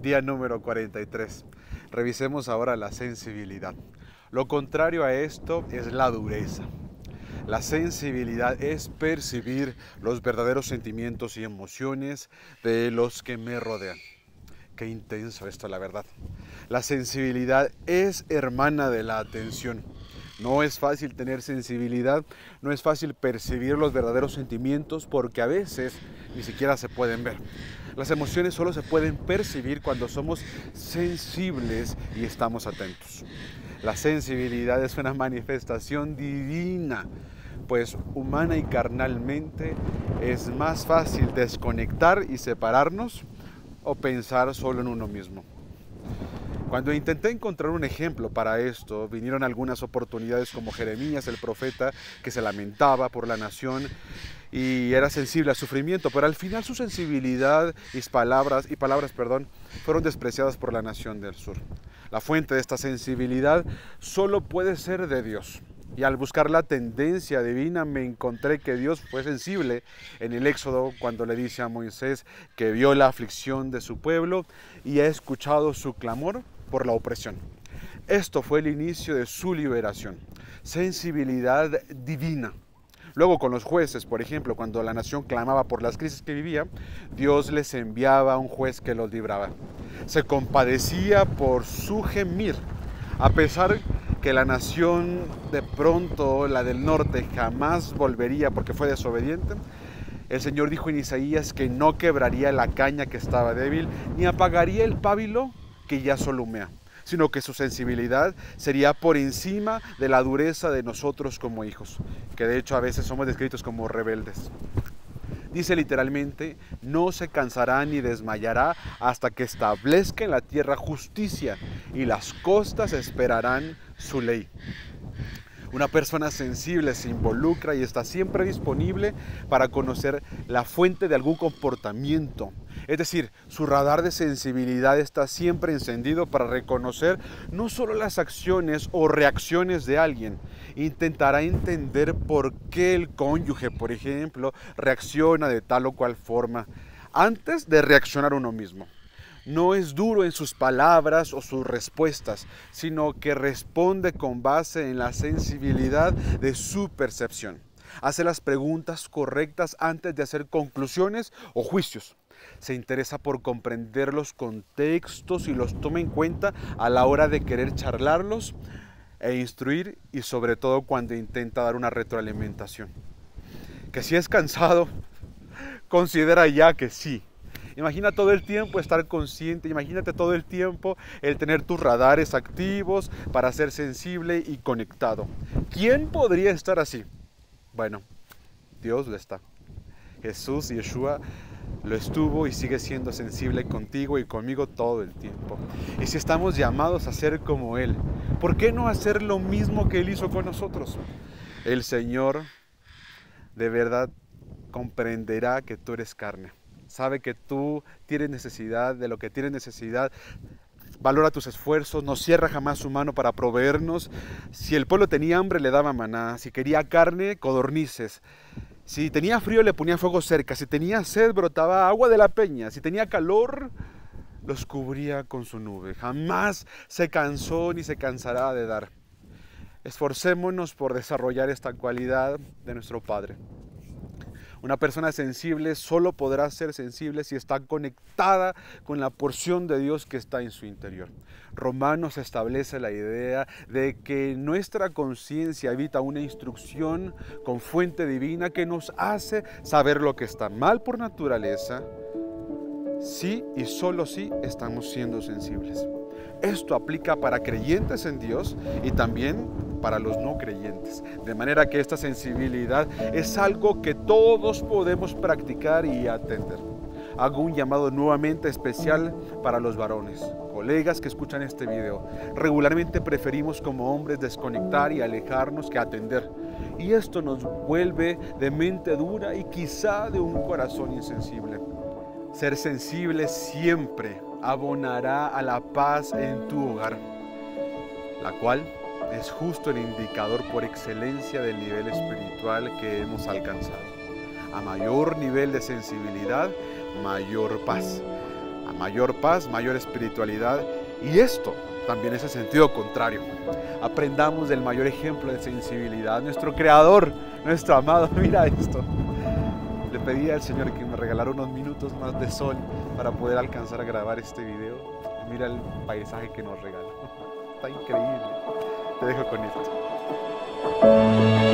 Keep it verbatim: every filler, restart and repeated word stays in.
Día número cuarenta y tres. Revisemos ahora la sensibilidad. Lo contrario a esto es la dureza. La sensibilidad es percibir los verdaderos sentimientos y emociones de los que me rodean. Qué intenso esto, la verdad. La sensibilidad es hermana de la atención. No es fácil tener sensibilidad, no es fácil percibir los verdaderos sentimientos porque a veces ni siquiera se pueden ver. Las emociones solo se pueden percibir cuando somos sensibles y estamos atentos. La sensibilidad es una manifestación divina, pues humana y carnalmente es más fácil desconectar y separarnos o pensar solo en uno mismo. Cuando intenté encontrar un ejemplo para esto, vinieron algunas oportunidades como Jeremías, el profeta, que se lamentaba por la nación y era sensible al sufrimiento, pero al final su sensibilidad y palabras, y palabras perdón, fueron despreciadas por la nación del sur. La fuente de esta sensibilidad solo puede ser de Dios. Y al buscar la tendencia divina me encontré que Dios fue sensible en el Éxodo cuando le dice a Moisés que vio la aflicción de su pueblo y ha escuchado su clamor por la opresión. Esto fue el inicio de su liberación. Sensibilidad divina. Luego con los jueces, por ejemplo, cuando la nación clamaba por las crisis que vivía, Dios les enviaba a un juez que los libraba. Se compadecía por su gemir, a pesar que la nación de pronto, la del norte, jamás volvería porque fue desobediente. El Señor dijo en Isaías que no quebraría la caña que estaba débil, ni apagaría el pábilo que ya solo humea, sino que su sensibilidad sería por encima de la dureza de nosotros como hijos, que de hecho a veces somos descritos como rebeldes. Dice literalmente, no se cansará ni desmayará hasta que establezca en la tierra justicia y las costas esperarán su ley. Una persona sensible se involucra y está siempre disponible para conocer la fuente de algún comportamiento. Es decir, su radar de sensibilidad está siempre encendido para reconocer no solo las acciones o reacciones de alguien, intentará entender por qué el cónyuge, por ejemplo, reacciona de tal o cual forma antes de reaccionar uno mismo. No es duro en sus palabras o sus respuestas, sino que responde con base en la sensibilidad de su percepción. Hace las preguntas correctas antes de hacer conclusiones o juicios. Se interesa por comprender los contextos y los toma en cuenta a la hora de querer charlarlos e instruir, y sobre todo cuando intenta dar una retroalimentación. Que si es cansado, considera ya que sí. Imagina todo el tiempo estar consciente, imagínate todo el tiempo el tener tus radares activos para ser sensible y conectado. ¿Quién podría estar así? Bueno, Dios lo está. Jesús, Yeshua, lo estuvo y sigue siendo sensible contigo y conmigo todo el tiempo. Y si estamos llamados a ser como Él, ¿por qué no hacer lo mismo que Él hizo con nosotros? El Señor de verdad comprenderá que tú eres carne. Sabe que tú tienes necesidad de lo que tienes necesidad. Valora tus esfuerzos, no cierra jamás su mano para proveernos. Si el pueblo tenía hambre, le daba maná. Si quería carne, codornices. Si tenía frío, le ponía fuego cerca. Si tenía sed, brotaba agua de la peña. Si tenía calor, los cubría con su nube. Jamás se cansó ni se cansará de dar. Esforcémonos por desarrollar esta cualidad de nuestro Padre. Una persona sensible solo podrá ser sensible si está conectada con la porción de Dios que está en su interior. Romanos establece la idea de que nuestra conciencia habita una instrucción con fuente divina que nos hace saber lo que está mal por naturaleza, sí y solo si estamos siendo sensibles. Esto aplica para creyentes en Dios y también para los no creyentes. De manera que esta sensibilidad es algo que todos podemos practicar y atender. Hago un llamado nuevamente especial para los varones, colegas que escuchan este video. Regularmente preferimos como hombres desconectar y alejarnos que atender. Y esto nos vuelve de mente dura y quizá de un corazón insensible. Ser sensible siempre abonará a la paz en tu hogar, la cual es justo el indicador por excelencia del nivel espiritual que hemos alcanzado. A mayor nivel de sensibilidad, mayor paz. A mayor paz, mayor espiritualidad. Y esto también es el sentido contrario. Aprendamos del mayor ejemplo de sensibilidad, nuestro Creador, nuestro amado. Mira esto. Le pedí al Señor que me regalara unos minutos más de sol para poder alcanzar a grabar este video. Mira el paisaje que nos regaló. Está increíble. Te dejo con esto.